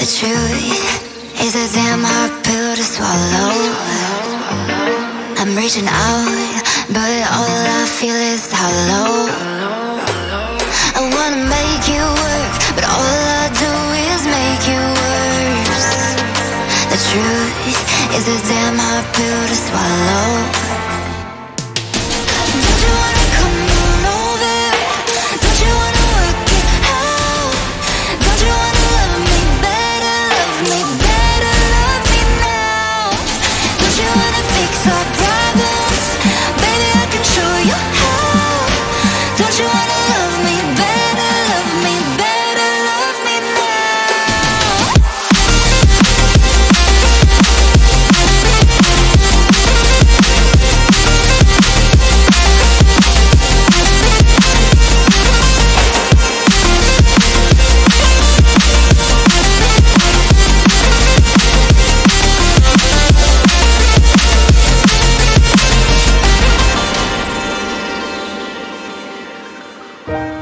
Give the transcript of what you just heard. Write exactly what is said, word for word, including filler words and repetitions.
truth is a damn hard pill to swallow. I'm reaching out, but all I feel is hollow. I wanna make you work, but all I do is make you worse. The truth is a damn hard pill to swallow. Don't you wanna come on over? Don't you wanna work it out? Don't you wanna love me better, love me better, love me now? Don't you wanna fix our problems? Baby, I can show you how. Don't you wanna love me better, love me better, love me now? Bye.